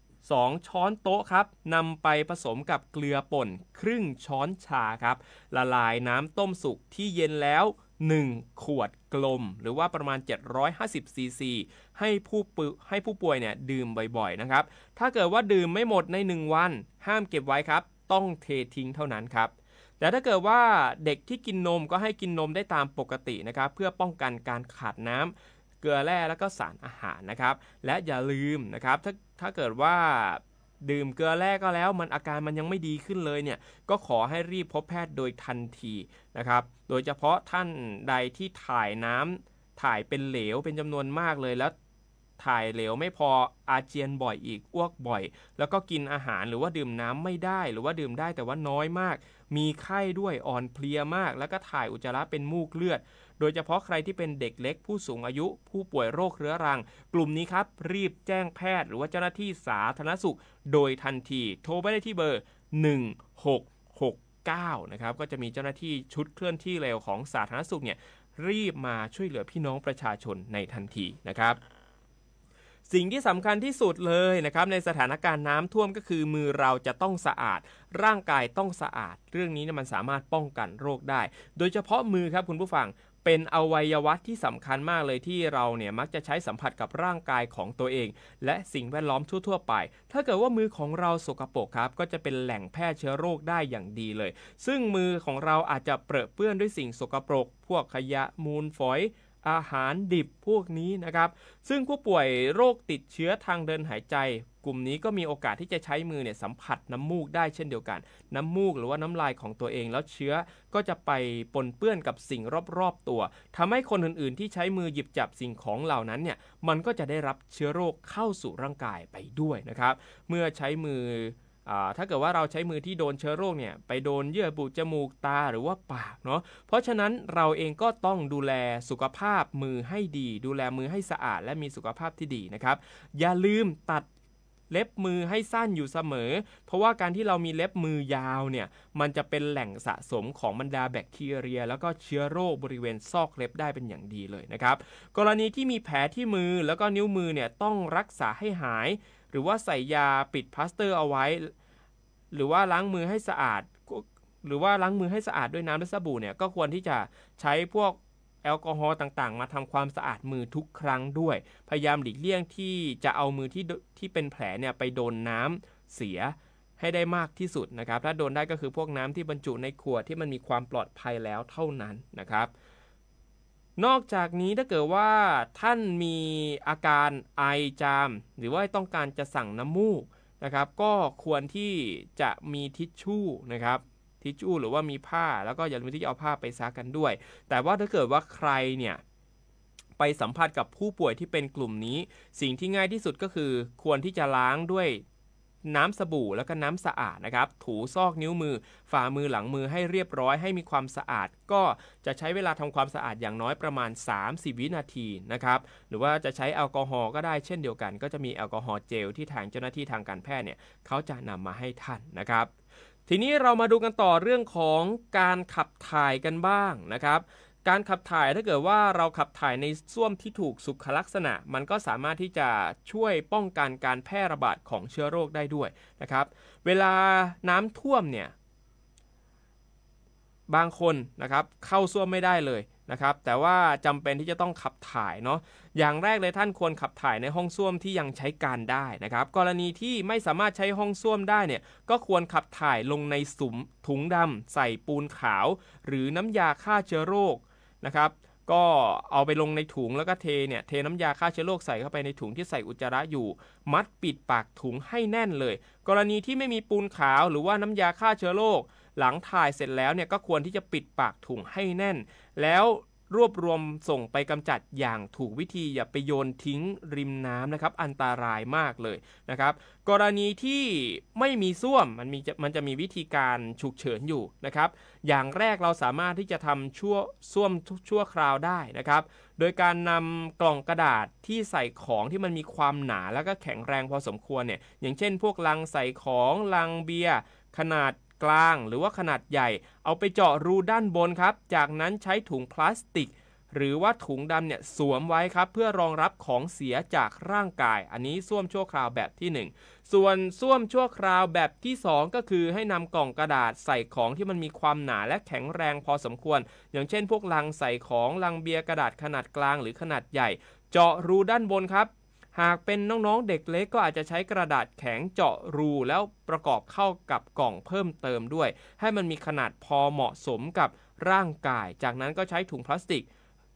2 ช้อนโต๊ะครับนำไปผสมกับเกลือป่นครึ่งช้อนชาครับละลายน้ำต้มสุกที่เย็นแล้ว1 ขวดกลมหรือว่าประมาณ750ซีซีให้ผู้ป่วยเนี่ยดื่มบ่อยๆนะครับถ้าเกิดว่าดื่มไม่หมดใน1วันห้ามเก็บไว้ครับต้องเททิ้งเท่านั้นครับแต่ถ้าเกิดว่าเด็กที่กินนมก็ให้กินนมได้ตามปกตินะครับเพื่อป้องกันการขาดน้เกลือแร่แล้วก็สารอาหารนะครับและอย่าลืมนะครับถ้าเกิดว่าดื่มเกลือแร่ก็แล้วอาการมันยังไม่ดีขึ้นเลยเนี่ยก็ขอให้รีบพบแพทย์โดยทันทีนะครับโดยเฉพาะท่านใดที่ถ่ายเป็นเหลวเป็นจำนวนมากเลยแล้วถ่ายเหลวไม่พออาเจียนบ่อยอีกอ้วกบ่อยแล้วก็กินอาหารหรือว่าดื่มน้ำไม่ได้หรือว่าดื่มได้แต่ว่าน้อยมากมีไข้ด้วยอ่อนเพลียมากแล้วก็ถ่ายอุจจาระเป็นมูกเลือดโดยเฉพาะใครที่เป็นเด็กเล็กผู้สูงอายุผู้ป่วยโรคเรื้อรังกลุ่มนี้ครับรีบแจ้งแพทย์หรือว่าเจ้าหน้าที่สาธารณสุขโดยทันทีโทรไปได้ที่เบอร์1669นะครับก็จะมีเจ้าหน้าที่ชุดเคลื่อนที่เร็วของสาธารณสุขเนี่ยรีบมาช่วยเหลือพี่น้องประชาชนในทันทีนะครับสิ่งที่สำคัญที่สุดเลยนะครับในสถานการณ์น้ำท่วมก็คือมือเราจะต้องสะอาดร่างกายต้องสะอาดเรื่องนี้มันสามารถป้องกันโรคได้โดยเฉพาะมือครับคุณผู้ฟังเป็นอวัยวะที่สำคัญมากเลยที่เราเนี่ยมักจะใช้สัมผัสกับร่างกายของตัวเองและสิ่งแวดล้อมทั่วๆไปถ้าเกิดว่ามือของเราสกปรกครับก็จะเป็นแหล่งแพร่เชื้อโรคได้อย่างดีเลยซึ่งมือของเราอาจจะเปรอะเปื้อนด้วยสิ่งสกปรกพวกขยะมูลฝอยอาหารดิบพวกนี้นะครับซึ่งผู้ป่วยโรคติดเชื้อทางเดินหายใจกลุ่มนี้ก็มีโอกาสที่จะใช้มือเนี่ยสัมผัสน้ำมูกได้เช่นเดียวกันน้ำมูกหรือว่าน้ำลายของตัวเองแล้วเชื้อก็จะไปปนเปื้อนกับสิ่งรอบๆตัวทำให้คนอื่นๆที่ใช้มือหยิบจับสิ่งของเหล่านั้นเนี่ยมันก็จะได้รับเชื้อโรคเข้าสู่ร่างกายไปด้วยนะครับเมื่อใช้มือถ้าเกิดว่าเราใช้มือที่โดนเชื้อโรคเนี่ยไปโดนเยื่อบุจมูกตาหรือว่าปากเนาะเพราะฉะนั้นเราเองก็ต้องดูแลสุขภาพมือให้ดีดูแลมือให้สะอาดและมีสุขภาพที่ดีนะครับอย่าลืมตัดเล็บมือให้สั้นอยู่เสมอเพราะว่าการที่เรามีเล็บมือยาวเนี่ยมันจะเป็นแหล่งสะสมของบรรดาแบคทีเรียแล้วก็เชื้อโรคบริเวณซอกเล็บได้เป็นอย่างดีเลยนะครับกรณีที่มีแผลที่มือแล้วก็นิ้วมือเนี่ยต้องรักษาให้หายหรือว่าใส่ยาปิดพลาสเตอร์เอาไว้หรือว่าล้างมือให้สะอาดด้วยน้ำและสบู่เนี่ยก็ควรที่จะใช้พวกแอลกอฮอล์ต่างๆมาทำความสะอาดมือทุกครั้งด้วยพยายามหลีกเลี่ยงที่จะเอามือที่เป็นแผลเนี่ยไปโดนน้ำเสียให้ได้มากที่สุดนะครับถ้าโดนได้ก็คือพวกน้ำที่บรรจุในขวดที่มันมีความปลอดภัยแล้วเท่านั้นนะครับนอกจากนี้ถ้าเกิดว่าท่านมีอาการไอจามหรือว่าต้องการจะสั่งน้ำมูกนะครับก็ควรที่จะมีทิชชู่นะครับทิชชู่หรือว่ามีผ้าแล้วก็อย่าลืมที่จะเอาผ้าไปซักกันด้วยแต่ว่าถ้าเกิดว่าใครเนี่ยไปสัมผัสกับผู้ป่วยที่เป็นกลุ่มนี้สิ่งที่ง่ายที่สุดก็คือควรที่จะล้างด้วยน้ำสบู่แล้วก็น้ำสะอาดนะครับถูซอกนิ้วมือฝ่ามือหลังมือให้เรียบร้อยให้มีความสะอาดก็จะใช้เวลาทำความสะอาดอย่างน้อยประมาณ30วินาทีนะครับหรือว่าจะใช้แอลกอฮอล์ก็ได้เช่นเดียวกันก็จะมีแอลกอฮอล์เจลที่ทางเจ้าหน้าที่ทางการแพทย์เนี่ยเขาจะนำมาให้ท่านนะครับทีนี้เรามาดูกันต่อเรื่องของการขับถ่ายกันบ้างนะครับการขับถ่ายถ้าเกิดว่าเราขับถ่ายในส้วมที่ถูกสุขลักษณะมันก็สามารถที่จะช่วยป้องกันการแพร่ระบาดของเชื้อโรคได้ด้วยนะครับเวลาน้ำท่วมเนี่ยบางคนนะครับเข้าส้วมไม่ได้เลยนะครับแต่ว่าจำเป็นที่จะต้องขับถ่ายเนาะอย่างแรกเลยท่านควรขับถ่ายในห้องส้วมที่ยังใช้การได้นะครับกรณีที่ไม่สามารถใช้ห้องส้วมได้เนี่ยก็ควรขับถ่ายลงในถุงดำใส่ปูนขาวหรือน้ำยาฆ่าเชื้อโรคนะครับก็เอาไปลงในถุงแล้วก็เทน้ำยาฆ่าเชื้อโรคใส่เข้าไปในถุงที่ใส่อุจจาระอยู่มัดปิดปากถุงให้แน่นเลยกรณีที่ไม่มีปูนขาวหรือว่าน้ำยาฆ่าเชื้อโรคหลังถ่ายเสร็จแล้วเนี่ยก็ควรที่จะปิดปากถุงให้แน่นแล้วรวบรวมส่งไปกำจัดอย่างถูกวิธีอย่าไปโยนทิ้งริมน้ำนะครับอันตรายมากเลยนะครับกรณีที่ไม่มีส้วมมันจะมีวิธีการฉุกเฉินอยู่นะครับอย่างแรกเราสามารถที่จะทำส้วมชั่วคราวได้นะครับโดยการนำกล่องกระดาษที่ใส่ของที่มันมีความหนาแล้วก็แข็งแรงพอสมควรเนี่ยอย่างเช่นพวกลังใส่ของลังเบียร์ขนาดกลางหรือว่าขนาดใหญ่เอาไปเจาะรูด้านบนครับจากนั้นใช้ถุงพลาสติกหรือว่าถุงดำเนี่ยสวมไว้ครับเพื่อรองรับของเสียจากร่างกายอันนี้ส้วมชั่วคราวแบบที่1ส่วนส้วมชั่วคราวแบบที่2ก็คือให้นำกล่องกระดาษใส่ของที่มันมีความหนาและแข็งแรงพอสมควรอย่างเช่นพวกลังใส่ของลังเบียร์กระดาษขนาดกลางหรือขนาดใหญ่เจาะรูด้านบนครับหากเป็นน้องๆเด็กเล็กก็อาจจะใช้กระดาษแข็งเจาะรูแล้วประกอบเข้ากับกล่องเพิ่มเติมด้วยให้มันมีขนาดพอเหมาะสมกับร่างกายจากนั้นก็ใช้ถุงพลาสติก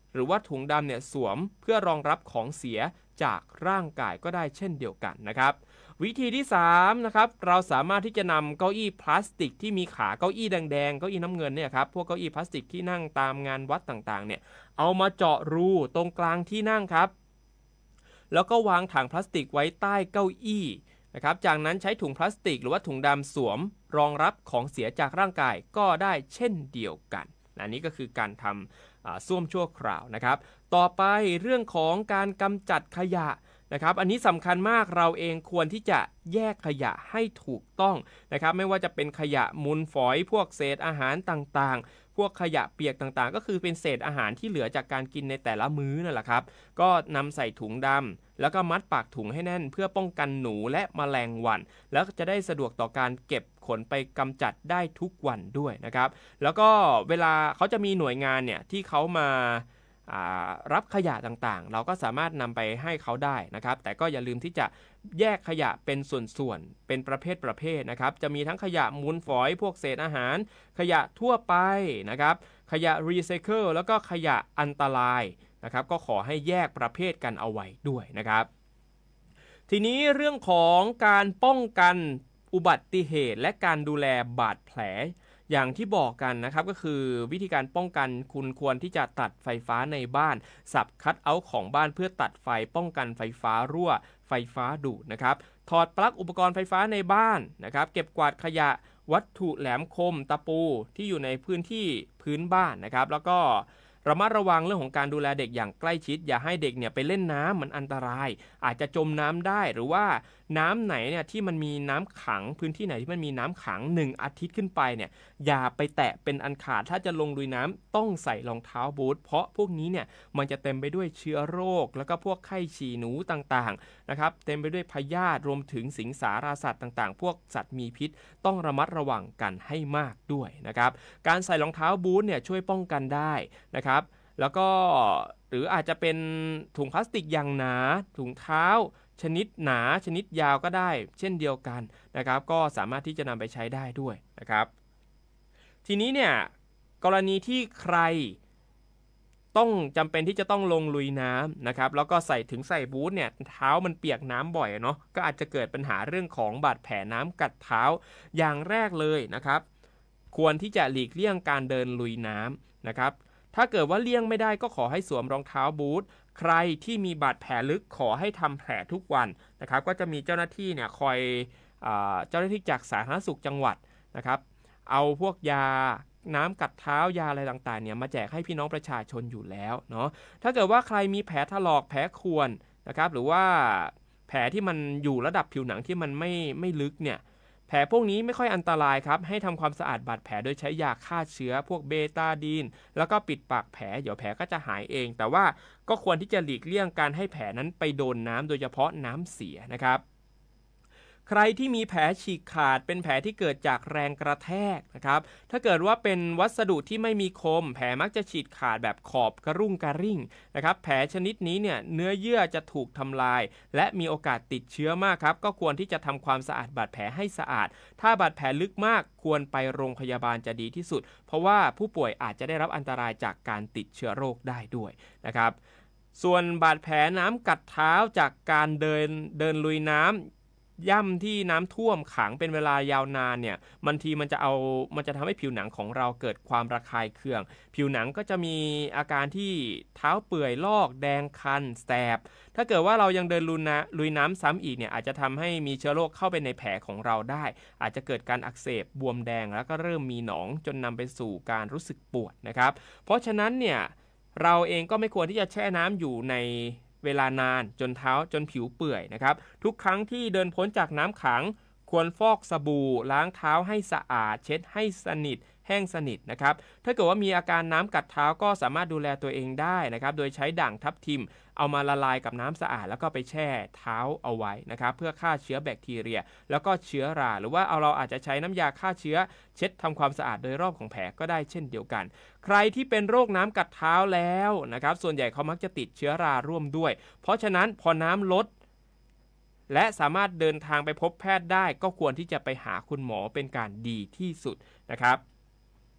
หรือว่าถุงดำเนี่ยสวมเพื่อรองรับของเสียจากร่างกายก็ได้เช่นเดียวกันนะครับวิธีที่3นะครับเราสามารถที่จะนำเก้าอี้พลาสติกที่มีขาเก้าอี้แดงๆเก้าอี้น้ำเงินเนี่ยครับพวกเก้าอี้พลาสติกที่นั่งตามงานวัดต่างๆเนี่ยเอามาเจาะรูตรงกลางที่นั่งครับแล้วก็วางถังพลาสติกไว้ใต้เก้าอี้นะครับจากนั้นใช้ถุงพลาสติกหรือว่าถุงดำสวมรองรับของเสียจากร่างกายก็ได้เช่นเดียวกันอันนี้ก็คือการทำส้วมชั่วคราวนะครับต่อไปเรื่องของการกำจัดขยะนะครับอันนี้สำคัญมากเราเองควรที่จะแยกขยะให้ถูกต้องนะครับไม่ว่าจะเป็นขยะมูลฝอยพวกเศษอาหารต่างๆพวกขยะเปียกต่างๆก็คือเป็นเศษอาหารที่เหลือจากการกินในแต่ละมื้อนั่นแหละครับก็นำใส่ถุงดำแล้วก็มัดปากถุงให้แน่นเพื่อป้องกันหนูและแมลงวันแล้วจะได้สะดวกต่อการเก็บขนไปกำจัดได้ทุกวันด้วยนะครับแล้วก็เวลาเขาจะมีหน่วยงานเนี่ยที่เขามารับขยะต่างๆเราก็สามารถนำไปให้เขาได้นะครับแต่ก็อย่าลืมที่จะแยกขยะเป็นส่วนๆเป็นประเภทนะครับจะมีทั้งขยะมูลฝอยพวกเศษอาหารขยะทั่วไปนะครับขยะรีไซเคิลแล้วก็ขยะอันตรายนะครับก็ขอให้แยกประเภทกันเอาไว้ด้วยนะครับทีนี้เรื่องของการป้องกันอุบัติเหตุและการดูแลบาดแผลอย่างที่บอกกันนะครับก็คือวิธีการป้องกันคุณควรที่จะตัดไฟฟ้าในบ้านสับคัทเอาท์ของบ้านเพื่อตัดไฟป้องกันไฟฟ้ารั่วไฟฟ้าดูดนะครับถอดปลั๊กอุปกรณ์ไฟฟ้าในบ้านนะครับเก็บกวาดขยะวัตถุแหลมคมตะปูที่อยู่ในพื้นที่พื้นบ้านนะครับแล้วก็ระมัดระวังเรื่องของการดูแลเด็กอย่างใกล้ชิดอย่าให้เด็กเนี่ยไปเล่นน้ำมันอันตรายอาจจะจมน้ำได้หรือว่าน้ำไหนเนี่ยที่มันมีน้ำขังพื้นที่ไหนที่มันมีน้ำขัง1 อาทิตย์ขึ้นไปเนี่ยอย่าไปแตะเป็นอันขาดถ้าจะลงลุยน้ำต้องใส่รองเท้าบูทเพราะพวกนี้เนี่ยมันจะเต็มไปด้วยเชื้อโรคแล้วก็พวกไข้ฉี่หนูต่างๆนะครับเต็มไปด้วยพยาธิรวมถึงสิงสาราสัตว์ต่างๆพวกสัตว์มีพิษต้องระมัดระวังกันให้มากด้วยนะครับการใส่รองเท้าบูทเนี่ยช่วยป้องกันได้นะครับแล้วก็หรืออาจจะเป็นถุงพลาสติกอย่างหนาถุงเท้าชนิดหนาชนิดยาวก็ได้เช่นเดียวกันนะครับก็สามารถที่จะนำไปใช้ได้ด้วยนะครับทีนี้เนี่ยกรณีที่ใครต้องจำเป็นที่จะต้องลงลุยน้ำนะครับแล้วก็ใส่บูทเนี่ยเท้ามันเปียกน้ำบ่อยเนาะก็อาจจะเกิดปัญหาเรื่องของบาดแผลน้ำกัดเท้าอย่างแรกเลยนะครับควรที่จะหลีกเลี่ยงการเดินลุยน้ำนะครับถ้าเกิดว่าเลี่ยงไม่ได้ก็ขอให้สวมรองเท้าบูทใครที่มีบาดแผลลึกขอให้ทำแผลทุกวันนะครับก็จะมีเจ้าหน้าที่เนี่ยคอยเจ้าหน้าที่จากสาธารณสุขจังหวัดนะครับเอาพวกยาน้ำกัดเท้ายาอะไรต่างๆเนี่ยมาแจกให้พี่น้องประชาชนอยู่แล้วเนาะถ้าเกิดว่าใครมีแผลถลอกแผลข่วนนะครับหรือว่าแผลที่มันอยู่ระดับผิวหนังที่มันไม่ลึกเนี่ยแผลพวกนี้ไม่ค่อยอันตรายครับให้ทำความสะอาดบาดแผลโดยใช้ยาฆ่าเชื้อพวกเบตาดีนแล้วก็ปิดปากแผลเดี๋ยวแผลก็จะหายเองแต่ว่าก็ควรที่จะหลีกเลี่ยงการให้แผลนั้นไปโดนน้ำโดยเฉพาะน้ำเสียนะครับใครที่มีแผลฉีกขาดเป็นแผลที่เกิดจากแรงกระแทกนะครับถ้าเกิดว่าเป็นวัสดุที่ไม่มีคมแผลมักจะฉีกขาดแบบขอบกระรุ่งกระริ่งนะครับแผลชนิดนี้เนี่ยเนื้อเยื่อจะถูกทำลายและมีโอกาสติดเชื้อมากครับก็ควรที่จะทำความสะอาดบาดแผลให้สะอาดถ้าบาดแผลลึกมากควรไปโรงพยาบาลจะดีที่สุดเพราะว่าผู้ป่วยอาจจะได้รับอันตรายจากการติดเชื้อโรคได้ด้วยนะครับส่วนบาดแผลน้ำกัดเท้าจากการเดินลุยน้ำย่ำที่น้ำท่วมขังเป็นเวลายาวนานเนี่ยบางทีมันจะทำให้ผิวหนังของเราเกิดความระคายเคืองผิวหนังก็จะมีอาการที่เท้าเปื่อยลอกแดงคันแสบถ้าเกิดว่าเรายังเดินลุยน้ำซ้ำอีกเนี่ยอาจจะทำให้มีเชื้อโรคเข้าไปในแผลของเราได้อาจจะเกิดการอักเสบบวมแดงแล้วก็เริ่มมีหนองจนนำไปสู่การรู้สึกปวดนะครับเพราะฉะนั้นเนี่ยเราเองก็ไม่ควรที่จะแช่น้ำอยู่ในเวลานานจนผิวเปื่อยนะครับทุกครั้งที่เดินพ้นจากน้ำขังควรฟอกสบู่ล้างเท้าให้สะอาดเช็ดให้สนิทแห้งสนิทนะครับถ้าเกิดว่ามีอาการน้ำกัดเท้าก็สามารถดูแลตัวเองได้นะครับโดยใช้ด่างทับทิมเอามาละลายกับน้ำสะอาดแล้วก็ไปแช่เท้าเอาไว้นะครับเพื่อฆ่าเชื้อแบคทีเรียแล้วก็เชื้อราหรือว่าเราอาจจะใช้น้ำยาฆ่าเชื้อเช็ดทำความสะอาดโดยรอบของแผลก็ได้เช่นเดียวกันใครที่เป็นโรคน้ำกัดเท้าแล้วนะครับส่วนใหญ่เขามักจะติดเชื้อราร่วมด้วยเพราะฉะนั้นพอน้ำลดและสามารถเดินทางไปพบแพทย์ได้ก็ควรที่จะไปหาคุณหมอเป็นการดีที่สุดนะครับท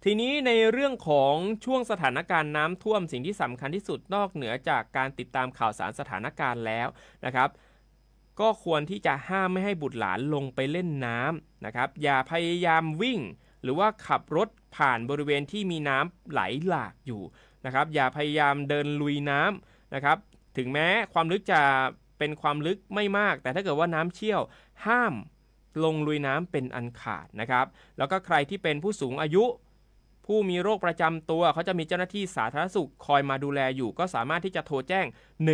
ทีนี้ในเรื่องของช่วงสถานการณ์น้ำท่วมสิ่งที่สำคัญที่สุดนอกเหนือจากการติดตามข่าวสารสถานการณ์แล้วนะครับก็ควรที่จะห้ามไม่ให้บุตรหลานลงไปเล่นน้ำนะครับอย่าพยายามวิ่งหรือว่าขับรถผ่านบริเวณที่มีน้ำไหลหลากอยู่นะครับอย่าพยายามเดินลุยน้ำนะครับถึงแม้ความลึกจะเป็นความลึกไม่มากแต่ถ้าเกิดว่าน้ำเชี่ยวห้ามลงลุยน้ำเป็นอันขาดนะครับแล้วก็ใครที่เป็นผู้สูงอายุผู้มีโรคประจำตัวเขาจะมีเจ้าหน้าที่สาธารณสุขคอยมาดูแลอยู่ก็สามารถที่จะโทรแจ้ง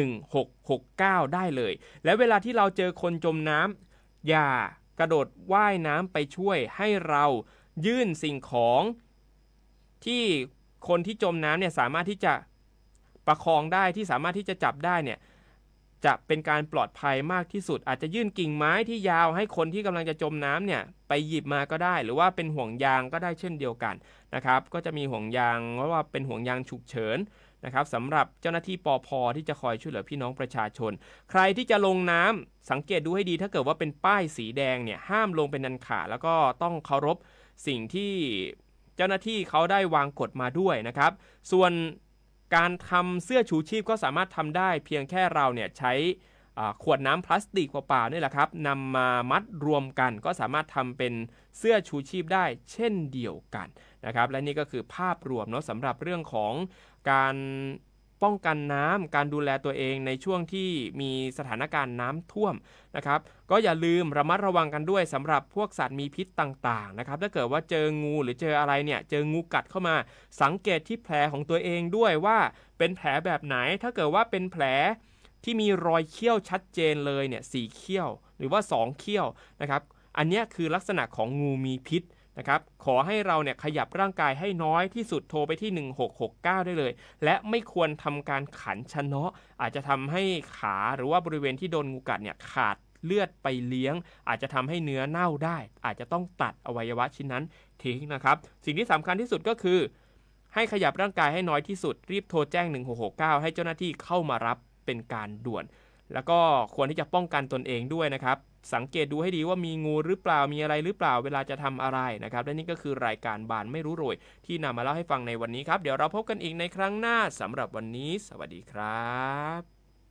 1669ได้เลยและเวลาที่เราเจอคนจมน้ำอย่ากระโดดว่ายน้ำไปช่วยให้เรายื่นสิ่งของที่คนที่จมน้ำเนี่ยสามารถที่จะประคองได้ที่สามารถที่จะจับได้เนี่ยจะเป็นการปลอดภัยมากที่สุดอาจจะยื่นกิ่งไม้ที่ยาวให้คนที่กำลังจะจมน้ำเนี่ยไปหยิบมาก็ได้หรือว่าเป็นห่วงยางก็ได้เช่นเดียวกันนะครับก็จะมีห่วงยางว่าเป็นห่วงยางฉุกเฉินนะครับสำหรับเจ้าหน้าที่ปภ.ที่จะคอยช่วยเหลือพี่น้องประชาชนใครที่จะลงน้ำสังเกตดูให้ดีถ้าเกิดว่าเป็นป้ายสีแดงเนี่ยห้ามลงเป็นอันขาดแล้วก็ต้องเคารพสิ่งที่เจ้าหน้าที่เขาได้วางกฎมาด้วยนะครับส่วนการทำเสื้อชูชีพก็สามารถทำได้เพียงแค่เราเนี่ยใช้ขวดน้ำพลาสติกเปล่าๆนี่แหละครับนำมามัดรวมกันก็สามารถทำเป็นเสื้อชูชีพได้เช่นเดียวกันนะครับและนี่ก็คือภาพรวมเนาะสำหรับเรื่องของการป้องกันน้ำการดูแลตัวเองในช่วงที่มีสถานการณ์น้ำท่วมนะครับก็อย่าลืมระมัดระวังกันด้วยสำหรับพวกสัตว์มีพิษต่างๆนะครับถ้าเกิดว่าเจองูหรือเจออะไรเนี่ยเจองูกัดเข้ามาสังเกตที่แผลของตัวเองด้วยว่าเป็นแผลแบบไหนถ้าเกิดว่าเป็นแผลที่มีรอยเขี้ยวชัดเจนเลยเนี่ย4เขี้ยวหรือว่า2เขี้ยวนะครับอันนี้คือลักษณะของงูมีพิษนะครับขอให้เราเนี่ยขยับร่างกายให้น้อยที่สุดโทรไปที่1669ได้เลยและไม่ควรทำการขันชะเนาะอาจจะทำให้ขาหรือว่าบริเวณที่โดนงูกัดเนี่ยขาดเลือดไปเลี้ยงอาจจะทำให้เนื้อเน่าได้อาจจะต้องตัดอวัยวะชิ้นนั้นทิ้งนะครับสิ่งที่สำคัญที่สุดก็คือให้ขยับร่างกายให้น้อยที่สุดรีบโทรแจ้ง1669ให้เจ้าหน้าที่เข้ามารับเป็นการด่วนแล้วก็ควรที่จะป้องกันตนเองด้วยนะครับสังเกตดูให้ดีว่ามีงูหรือเปล่ามีอะไรหรือเปล่าเวลาจะทำอะไรนะครับและนี่ก็คือรายการบานไม่รู้โรยที่นำมาเล่าให้ฟังในวันนี้ครับเดี๋ยวเราพบกันอีกในครั้งหน้าสำหรับวันนี้สวัสดีครับ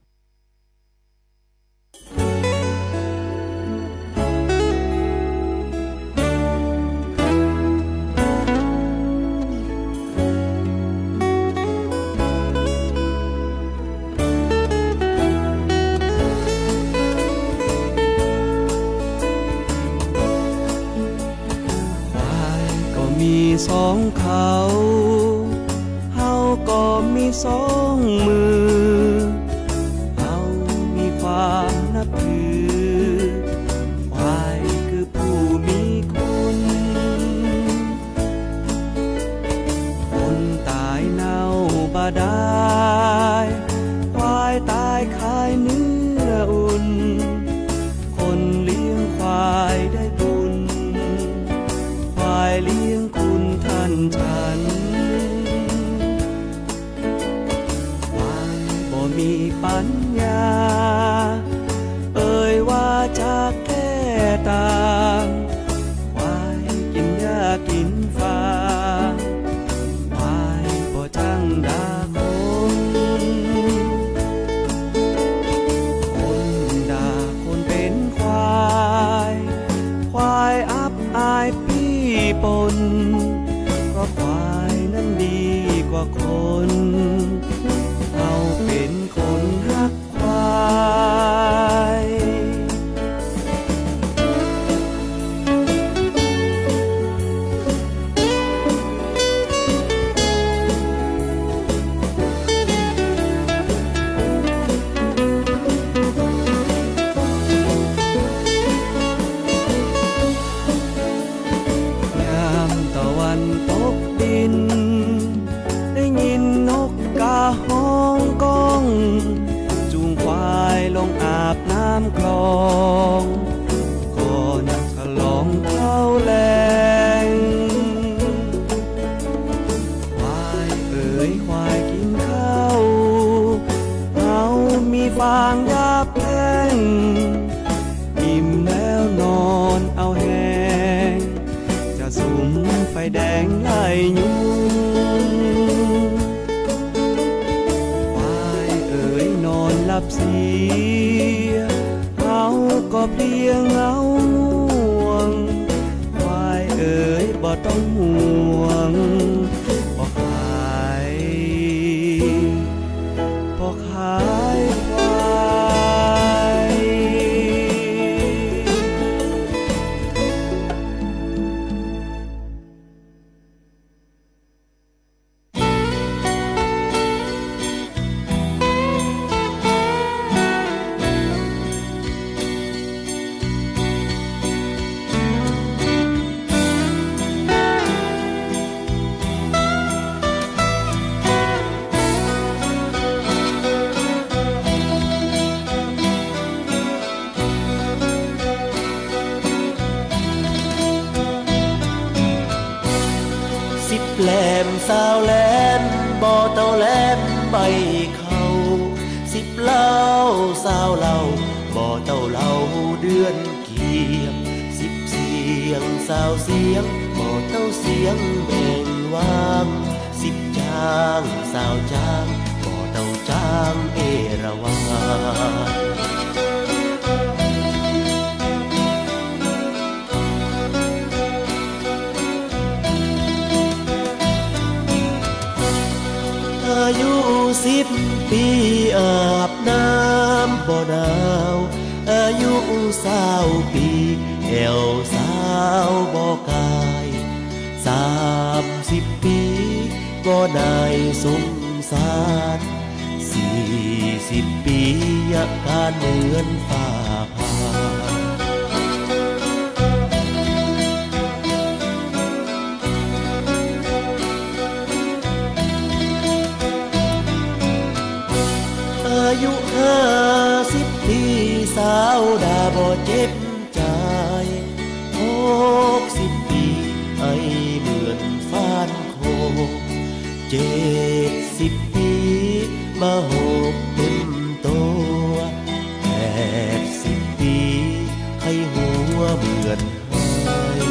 สองเขาเฮาก็มีสองมือเฮามีความนับถือควายคือผู้มีคุณคนตายเน่าบาดายควายตายคายเนื้ออุ่นคนเลี้ยงควายได้บุญควายเลี้ยงฉันควายบ่มีปัญญาเอ่ยว่าจากแค่ต่างควายกินหญ้ากินฟางควายบ่จังด่าคนด่าคนเป็นควายควายอับอายพี่ปนควายนั้นดีกว่าคนเราเป็นคนรักควายห้องกองจูงควายลงอาบน้ำคลองก่อนฉลองข้าวแลงควายเอ๋ยควายกินข้าวเอามีฟางยาแป้งอิ่มแล้วนอนเอาแห้งจะสุมไฟแดงไล่ยุงก็เพลียงเหงาง่วงควายเอ๋ยบ่ต้องห่วงบ่ขายบ่ขายควายแหลมสาวแหลมบ่เต้าแหลมใบเขา10เล่าสาวเล่าบ่เต้าเล่าเดือนเกียบ10เสียงสาวเสียงบ่เต้าเสียงแบ่งวาง10จางสาวจางบ่เต้าจางเอราวัณอายุ10 ปีอาบน้ำบ่หนาวอายุ20 ปีแอวสาวบ่กาย30 ปีบ่ได้สงสาร40 ปีอาการเหมือนฟ้าผ่าอายุ50 ปีสาวดาบ่เจ็บใจ60 ปีไอเหมือนฟ้านโค70 ปีมาหกเต็มตัว80 ปีไข้หัวเหมือนหอย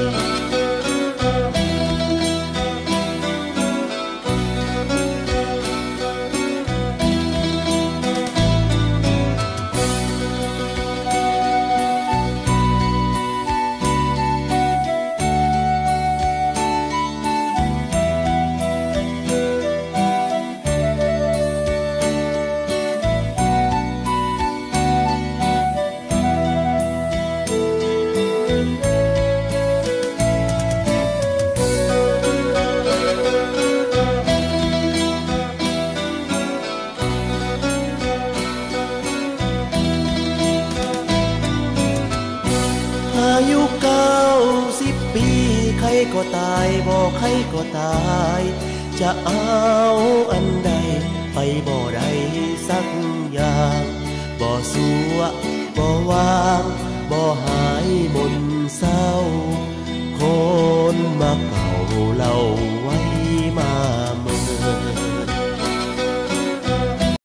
อายุ90 ปีใครก็ตายบ่ใครก็ตายจะเอาอันใดไปบ่ได้สักอย่างบ่สัวบ่วาง